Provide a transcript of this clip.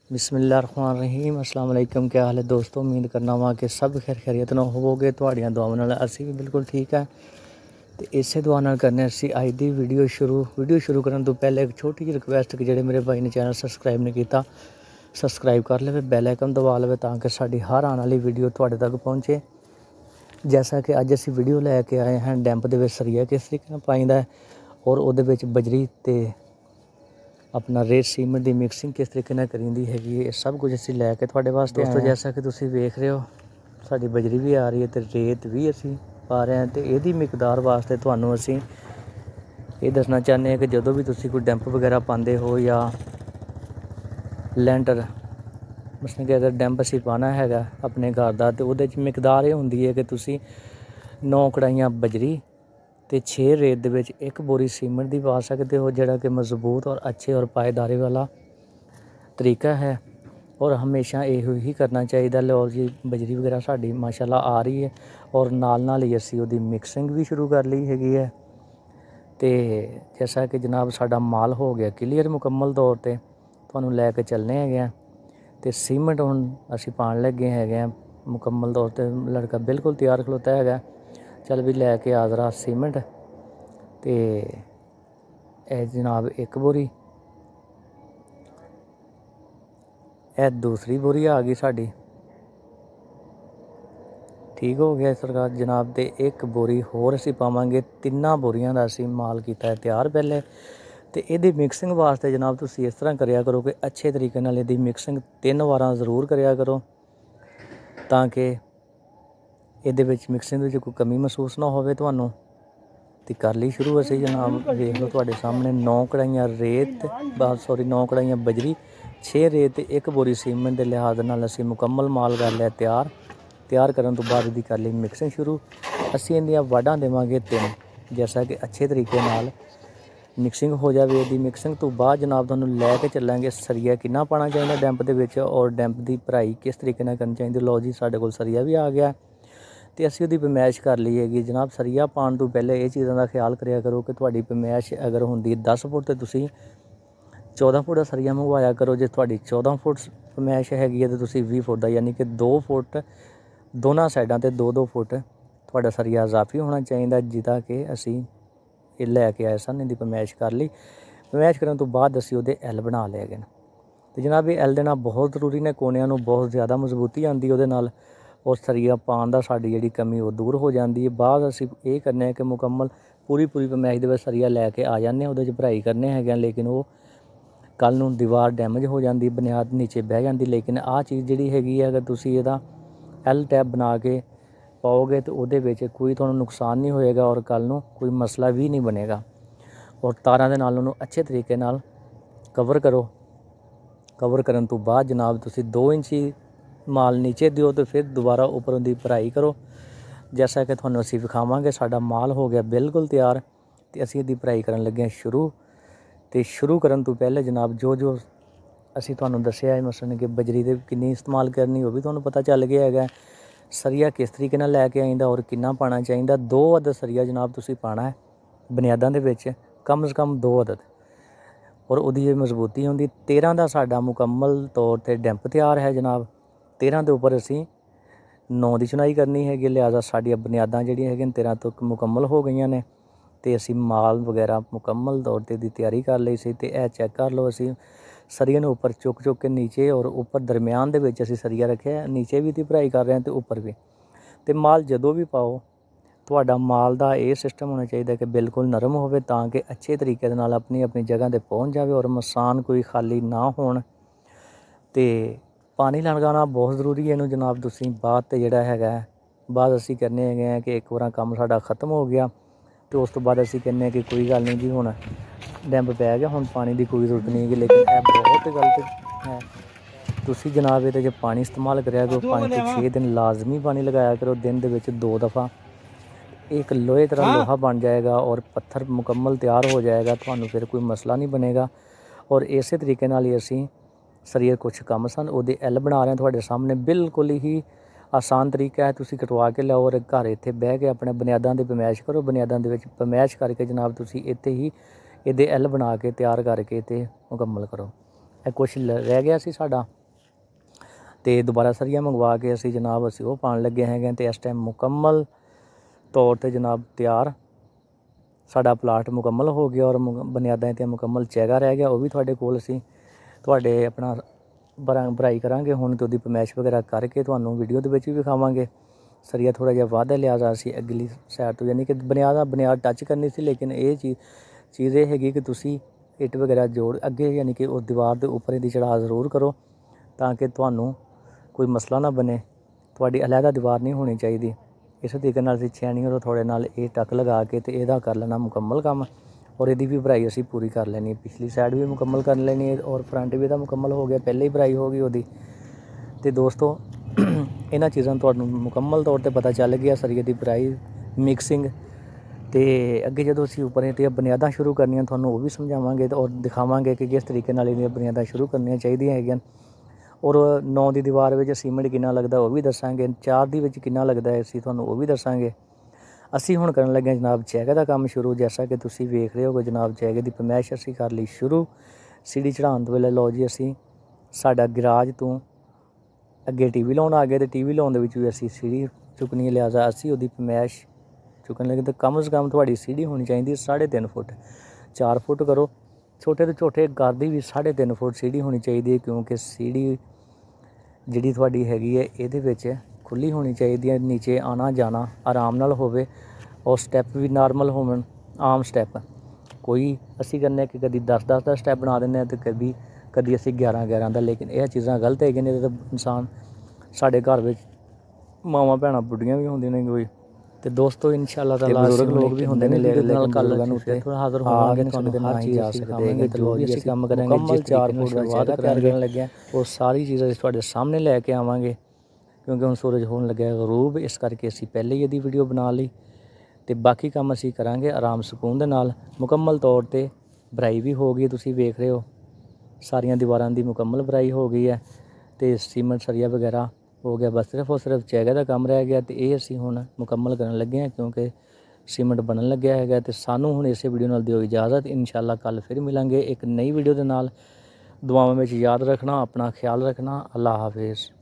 बिस्मिल्लाहिर्रहमानिर्रहीम अस्सलाम वालेकुम। क्या हाल है दोस्तों, उम्मीद करना वा कि सब खैरियत नाल होवोगे। तुहाड़ियां दुआवां नाल असीं भी बिल्कुल ठीक है। तो इसे दुआ नाल करने असीं अज दी वीडियो शुरू करन तो पहले एक छोटी जी रिक्वेस्ट कि जेह्ड़े मेरे भाई ने चैनल सबसक्राइब नहीं किया सबसक्राइब कर ले, बैल आइकन दबा ले ताकि साडी हर आने वाली वीडियो तुहाडे तक पहुँचे। जैसा कि अज असीं वीडियो लैके आए हैं डैंप दे विच सरिया किस तरीके नाल पाईंदा है और उहदे विच बजरी ते अपना रेत सीमेंट की मिक्सिंग किस तरीके नाल करींदी हैगी है, सब कुछ असीं लैके तुहाडे वास्ते दोस्तों। जैसा कि तुसीं वेख रहे हो साडी बजरी भी आ रही है तो रेत भी असीं पा रहे हैं। तो इहदी मिकदार वास्ते तुहानूं असीं ये दसना चाहते हैं कि जदों भी तुसीं कोई डैंप वगैरह पांदे हो या लैंटर मसलन कि अगर डैंप असीं पाना हैगा अपने घर दा तो उहदे च मिकदार ये हुंदी है कि तुसीं 9 कड़ाइयां बजरी तो 6 रेत दे विच 1 बोरी सीमेंट दी पा सकते हो, जिहड़ा कि मजबूत और अच्छे और पाएदारी वाला तरीका है। और हमेशा इहो ही करना चाहिए। लो जी बजरी वगैरह साडी माशाल्लाह आ रही है और नाल ही असीं उहदी मिक्सिंग भी शुरू कर ली हैगी है। तो जैसा कि जनाब साडा माल हो गया क्लीयर मुकम्मल तौर पर तुहानूं लैके चलने हैगे। तो सीमेंट हुण असीं पाण लगे हैगे मुकम्मल तौर पर, लड़का बिल्कुल तैयार खलोता है। चल भी लैके आ जरा सीमेंट तो यह जनाब 1 बोरी, यह दूसरी बोरी आ गई साड़ी, ठीक हो गया सरकार जनाब। तो 1 बोरी होर असीं पावांगे, 3 बोरियां दा असीं माल कीता है तैयार पहले। तो इहदी मिक्सिंग वास्ते जनाब तुसीं इस तरह करिया करो कि अच्छे तरीके नाल इहदी मिक्सिंग 3 वारां जरूर करिया करो ताकि इहदे विच मिक्सिंग विच कोई कमी महसूस ना होवे तुहानूं। तो कर ली शुरू असीं जनाब, देख लो तुहाडे सामने 9 कड़ाइयां रेत 9 कड़ाइयां बजरी 6 रेत 1 बोरी सीमेंट के लिहाज नाल असीं मुकम्मल माल कर लिया तैयार करन तो बाद दी कर ली मिक्सिंग शुरू। असीं इहदियां वाढां देवांगे 3, जैसा कि अच्छे तरीके नाल मिक्सिंग हो जाए। इहदी मिक्सिंग तो बाद जनाब तुहानूं लैके चलांगे सरिया किन्ना पाना चाहिए डैंप दे विच और डैंप की भराई किस तरीके नाल करनी चाहिए। लो जी साडे कोल सरिया भी आ गया तो असीं उहदी पमैश कर ली हैगी जनाब। सरिया पाउण तो पहले ये चीज़ां दा ख्याल करिया करो कि तुहाडी पमैश अगर हुंदी 10 फुट तो तुसीं 14 फुट दा सरिया मंगवाया करो। जे तुहाडी 14 फुट पमैश हैगी है तो तुसीं 20 फुट दा, यानी कि 2 फुट दोनों साइडां ते 2-2 फुट तुहाडा सरिया इजाफी होना चाहिए, जिदा कि असीं ये लैके आए सन। इहदी पमैश कर ली, पमैश करन तो बाद असीं उहदे एल बना लए गए। तो जनाब ये एल देना बहुत जरूरी ने, कोनिਆਂ ਨੂੰ बहुत ज़्यादा मजबूती आती ਉਹਦੇ ਨਾਲ और सरिया पाउण दा साडी जिहड़ी कमी वो दूर हो जाती है। बाद असीं ये करने कि मुकम्मल पूरी पमैश दे विच सरिया लैके आ जाने, ਉਹਦੇ 'ਚ भराई करने हैगे। लेकिन वो कल नूं दीवार डैमेज हो जाती, बुनियाद नीचे बह जाती। लेकिन आह चीज़ जिहड़ी हैगी है अगर तुसीं इहदा एल टैप बना के पाओगे तो ਉਹਦੇ ਵਿੱਚ कोई तुहानूं नुकसान नहीं होएगा और कल नूं कोई मसला भी नहीं बनेगा। और तारां दे नाल ਉਹਨੂੰ अच्छे तरीके नाल कवर करो। कवर करन तो बाद जनाब तुसीं 2 इंची माल नीचे दिओ तो फिर दोबारा उपर दी भराई करो। जैसा कि तुहानूं असीं विखावांगे साडा माल हो गया बिल्कुल तैयार तो असीं इहदी भराई करन लगे हां शुरू। तो शुरू करन तो पहले जनाब जो असीं तुहानूं दस्सिआ है मसलन कि बजरी दे किन्नी इस्तेमाल करनी वो भी तुहानूं पता चल गया हैगा। सरिया किस तरीके नाल लैके आइंदा और किन्ना पाना चाहिए। 2 अदद सरिया जनाब तुसीं पाना है बुनियादां दे विच, कम से कम 2 अदद, और उहदी मजबूती होंदी। 13 का साडा मुकम्मल तौर पर डैंप तैयार है जनाब। 13 के उपर असीं 9 की चुनाई करनी हैगी, लिहाजा साडियां बुनियादां जिहड़ियां हैगियां 13 तो मुकम्मल हो गई ने। तो असीं माल वगैरह मुकम्मल तौर पर दी तैयारी कर लई सी। ते यह चैक कर लो असीं सरिया नूं उपर चुक के नीचे और उपर दरम्यान दे विच असीं सरिया रखिआ, नीचे भी दी भराई कर रहे हैं तो उपर भी। तो माल जदों भी पाओ तुहाडा माल दा ये सिस्टम होना चाहिए कि बिल्कुल नरम होवे ताकि अच्छे तरीके दे नाल अपनी अपनी जगह ते पहुँच जाए और मसान कोई खाली ना होण। ते पानी लगाना बहुत जरूरी है इहनूं जनाब। तुसीं बाद ते जिहड़ा हैगा बाद असीं करने हैगे कि एक बार काम साडा खत्म हो गया तो उस तो बाद असीं कहने कि कोई गल नहीं जी हुण डैंप पै गया, हुण पानी की कोई जरूरत नहीं है। लेकिन यह बहुत गलत है। तुसीं जनाब इहदे च पानी इस्तेमाल करिया करो, 5 ਤੋਂ 6 दिन लाजमी पानी लगाया करो, दिन दे विच 2 दफ़ा। एक लोहे तरह लोहा बन जाएगा और पत्थर मुकम्मल तैयार हो जाएगा, तुहानूं फिर कोई मसला नहीं बनेगा। और इस तरीके नाल ही असीं सरिया कुछ कम सन ਉਹਦੇ एल बना रहे हैं तुहाडे सामने। बिल्कुल ही आसान तरीका है, तुसीं कटवा के लिआओ और घर इत्थे बह के अपने बुनियादां दी पमैश करो। बुनियादां दे विच पमैश करके जनाब तुसीं इत्थे ही ਇਹਦੇ एल बना के तैयार करके ते मुकम्मल करो। ਇਹ ਕੁਛ ਰਹਿ ਗਿਆ ਸੀ ਸਾਡਾ, ਤੇ ਦੁਬਾਰਾ ਸਰੀਆ ਮੰਗਵਾ ਕੇ ਅਸੀਂ ਜਨਾਬ ਅਸੀਂ ਉਹ ਪਾਉਣ ਲੱਗੇ ਹੈਗੇ। ਤੇ ਇਸ ਟਾਈਮ ਮੁਕੰਮਲ ਤੌਰ ਤੇ ਜਨਾਬ ਤਿਆਰ ਸਾਡਾ ਪਲਾਟ ਮੁਕੰਮਲ ਹੋ ਗਿਆ ਔਰ ਬੁਨਿਆਦਾਂ 'ਤੇ ਮੁਕੰਮਲ ਚੈਗਾ ਰਹਿ ਗਿਆ। ਉਹ ਵੀ ਤੁਹਾਡੇ ਕੋਲ ਅਸੀਂ ਤੁਹਾਡੇ ਆਪਣਾ ਭਰਾਈ ਕਰਾਂਗੇ ਹੁਣ, ਤੇ ਉਹਦੀ ਪਮੈਸ਼ ਵਗੈਰਾ ਕਰਕੇ ਤੁਹਾਨੂੰ ਵੀਡੀਓ ਦੇ ਵਿੱਚ ਵੀ ਵਿਖਾਵਾਂਗੇ। ਸਰੀਆ ਥੋੜ੍ਹਾ ਜਿਹਾ ਵੱਧ ਲਿਆ ਸੀ ਅਗਲੀ ਸਾਈਡ ਤੋਂ, ਯਾਨੀ ਕਿ ਬੁਨਿਆਦ ਟੱਚ ਕਰਨੀ ਸੀ, ਲੇਕਿਨ ਇਹ ਚੀਜ਼ ਇਹ ਹੈਗੀ ਕਿ ਤੁਸੀਂ ਇੱਟ ਵਗੈਰਾ ਜੋੜ ਅੱਗੇ, ਯਾਨੀ ਕਿ ਉਹ ਦੀਵਾਰ ਦੇ ਉੱਪਰ ਇਹਦੀ ਚੜ੍ਹਾਅ ਜ਼ਰੂਰ ਕਰੋ ਤਾਂ ਕਿ ਤੁਹਾਨੂੰ ਕੋਈ ਮਸਲਾ ਨਾ ਬਣੇ। ਤੁਹਾਡੀ ਅਲੱਗਾ ਦੀਵਾਰ ਨਹੀਂ ਹੋਣੀ ਚਾਹੀਦੀ। ਇਸ ਤਰੀਕੇ ਨਾਲ ਅਸੀਂ ਛੈਣੀ ਔਰ ਥੋੜ੍ਹੇ ਨਾਲ ਇਹ ਟੱਕ ਲਗਾ ਕੇ ਤੇ ਇਹਦਾ ਕਰ ਲੈਣਾ ਮੁਕੰਮਲ ਕੰਮ, ਔਰ ਇਹਦੀ ਵੀ ਭਰਾਈ ਅਸੀਂ ਪੂਰੀ ਕਰ ਲੈਣੀ। ਪਿਛਲੀ ਸਾਈਡ ਵੀ ਮੁਕੰਮਲ ਕਰ ਲੈਣੀ ਹੈ ਔਰ ਫਰੰਟ ਵੀ ਇਹਦਾ ਮੁਕੰਮਲ ਹੋ ਗਿਆ, ਪਹਿਲੇ ਹੀ ਭਰਾਈ ਹੋ ਗਈ ਉਹਦੀ। ਤੇ ਦੋਸਤੋ ਇਹਨਾਂ ਚੀਜ਼ਾਂ ਨੂੰ ਤੁਹਾਨੂੰ ਮੁਕੰਮਲ ਤੌਰ 'ਤੇ ਪਤਾ ਚੱਲ ਗਿਆ, ਸਰੀਏ ਦੀ ਭਰਾਈ, ਮਿਕਸਿੰਗ। ਤੇ ਅੱਗੇ ਜਦੋਂ ਅਸੀਂ ਉੱਪਰ ਇਹਦੀਆਂ ਬੁਨਿਆਦਾਂ ਸ਼ੁਰੂ ਕਰਨੀਆਂ ਤੁਹਾਨੂੰ ਉਹ ਵੀ ਸਮਝਾਵਾਂਗੇ ਔਰ ਦਿਖਾਵਾਂਗੇ ਕਿ ਕਿਸ ਤਰੀਕੇ ਨਾਲ ਇਹਦੀਆਂ ਬੁਨਿਆਦਾਂ ਸ਼ੁਰੂ ਕਰਨੀਆਂ ਚਾਹੀਦੀਆਂ ਹੈਗੀਆਂ। ਔਰ 9 ਦੀ ਦੀਵਾਰ ਵਿੱਚ ਸੀਮੈਂਟ ਕਿੰਨਾ ਲੱਗਦਾ ਉਹ ਵੀ ਦੱਸਾਂਗੇ, 4 ਦੀ ਵਿੱਚ ਕਿੰਨਾ ਲੱਗਦਾ ਹੈ ਅਸੀਂ ਤੁਹਾਨੂੰ ਉਹ ਵੀ ਦੱਸਾਂਗੇ। ਅਸੀਂ ਹੁਣ ਕਰਨ ਲੱਗੇ ਜਨਾਬ ਚੈਗੇ ਦਾ ਕੰਮ ਸ਼ੁਰੂ। ਜੈਸਾ ਕਿ ਤੁਸੀਂ ਵੇਖ ਰਹੇ ਹੋ ਜਨਾਬ ਚੈਗੇ ਦੀ ਪਮੈਸ਼ ਅਸੀਂ ਕਰ ਲਈ ਸ਼ੁਰੂ। ਸੀੜੀ ਚੜ੍ਹਾਉਣ ਤੋਂ ਵੇਲੇ ਲਓ ਜੀ ਅਸੀਂ ਸਾਡਾ ਗਰਾਜ ਤੋਂ ਅੱਗੇ TV ਲਾਉਣ ਆ ਗਏ, ਤੇ TV ਲਾਉਣ ਦੇ ਵਿੱਚ ਵੀ ਅਸੀਂ ਸੀੜੀ ਚੁੱਕਣੀ, ਲਿਹਾਜ਼ਾ ਅਸੀਂ ਉਹਦੀ ਪਮੈਸ਼ ਚੁੱਕਣ ਲੱਗੇ। ਤਾਂ ਕਮ ਸੇ ਕਮ ਤੁਹਾਡੀ ਸੀੜੀ ਹੋਣੀ ਚਾਹੀਦੀ 3.5 ਫੁੱਟ, 4 ਫੁੱਟ ਕਰੋ। ਛੋਟੇ ਤੋਂ ਛੋਟੇ ਘਰ ਦੀ ਵੀ 3.5 ਫੁੱਟ ਸੀੜੀ ਹੋਣੀ ਚਾਹੀਦੀ ਹੈ, ਕਿਉਂਕਿ ਸੀੜੀ ਜਿਹੜੀ ਤੁਹਾਡੀ ਹੈਗੀ ਹੈ ਇਹਦੇ ਵਿੱਚ ਖੁੱਲ੍ਹੀ ਹੋਣੀ ਚਾਹੀਦੀ ਹੈ, ਨੀਚੇ ਆਉਣਾ ਜਾਣਾ ਆਰਾਮ ਨਾਲ ਹੋਵੇ ਔਰ ਸਟੈਪ ਵੀ ਨਾਰਮਲ ਹੋਣ, ਆਮ ਸਟੈਪ। ਕੋਈ ਅਸੀਂ ਕਹਿੰਦੇ ਕਿ ਕਦੀ 10-10 ਦਾ ਸਟੈਪ ਬਣਾ ਦਿੰਦੇ ਹਾਂ ਅਤੇ ਕਦੀ ਅਸੀਂ 11-11 ਦਾ, ਲੇਕਿਨ ਇਹ ਚੀਜ਼ਾਂ ਗਲਤ ਹੈਗੀਆਂ ਨੇ। ਤਾਂ ਇਨਸਾਨ ਸਾਡੇ ਘਰ ਵਿੱਚ ਮਾਵਾਂ ਭੈਣਾਂ ਬੁੱਢੀਆਂ ਵੀ ਹੁੰਦੀਆਂ ਨੇ ਕੋਈ, ਤੇ ਦੋਸਤੋ ਇਨਸ਼ਾਅੱਲਾ ਤਾਲਾ ਬਜ਼ੁਰਗ ਲੋਕ ਵੀ ਹੁੰਦੇ ਨੇ, ਲੇਕਿਨ ਬਜ਼ੁਰਗਾਂ ਨੂੰ ਉੱਤੇ ਥੋੜ੍ਹਾ ਹਾਜ਼ਰ ਹੋਵਾਂਗੇ, ਤੁਹਾਨੂੰ ਹਰ ਚੀਜ਼ ਜਾ ਸਕਦੇ ਜੋ ਵੀ ਅਸੀਂ ਕੰਮ ਕਰਾਂਗੇ ਜਿਸ ਤਰੀਕੇ ਨਾਲ ਸ਼ੁਰੂਆਤ ਕਰਨ ਲੱਗਿਆ ਉਹ ਸਾਰੀ ਚੀਜ਼ਾਂ ਅਸੀਂ ਤੁਹਾਡੇ ਸਾਹਮਣੇ ਲੈ ਕੇ ਆਵਾਂਗੇ। ਕਿਉਂਕਿ ਹੁਣ ਸੂਰਜ ਹੋਣ ਲੱਗਿਆ ਗਰੂਬ, ਇਸ ਕਰਕੇ ਅਸੀਂ ਪਹਿਲੇ ਹੀ ਇਹਦੀ ਵੀਡੀਓ ਬਣਾ ਲਈ, ਤੇ ਬਾਕੀ ਕੰਮ ਅਸੀਂ ਕਰਾਂਗੇ ਆਰਾਮ ਸਕੂਨ ਦੇ ਨਾਲ। ਮੁਕੰਮਲ ਤੌਰ 'ਤੇ ਭਰਾਈ ਵੀ ਹੋ ਗਈ, ਤੁਸੀਂ ਵੇਖ ਰਹੇ ਹੋ ਸਾਰੀਆਂ ਦੀਵਾਰਾਂ ਦੀ ਮੁਕੰਮਲ ਭਰਾਈ ਹੋ ਗਈ ਹੈ, ਤੇ ਸੀਮੈਂਟ ਸਰੀਆ ਵਗੈਰਾ ਹੋ ਗਿਆ। ਬਸ ਸਿਰਫ ਚੈਗਾ ਦਾ ਕੰਮ ਰਹਿ ਗਿਆ, ਤੇ ਇਹ ਅਸੀਂ ਹੁਣ ਮੁਕੰਮਲ ਕਰਨ ਲੱਗੇ ਹਾਂ ਕਿਉਂਕਿ ਸੀਮੈਂਟ ਬਣਨ ਲੱਗਿਆ ਹੈਗਾ। ਤੇ ਸਾਨੂੰ ਹੁਣ ਇਸੇ ਵੀਡੀਓ ਨਾਲ ਦਿਓ ਇਜਾਜ਼ਤ। ਇਨਸ਼ਾਅੱਲਾ ਕੱਲ੍ਹ ਫਿਰ ਮਿਲਾਂਗੇ ਇੱਕ ਨਈ ਵੀਡੀਓ ਦੇ ਨਾਲ। ਦੁਆਵਾਂ ਵਿੱਚ ਯਾਦ ਰੱਖਣਾ, ਆਪਣਾ ਖਿਆਲ ਰੱਖਣਾ। ਅੱਲਾ ਹਾਫਿਜ਼।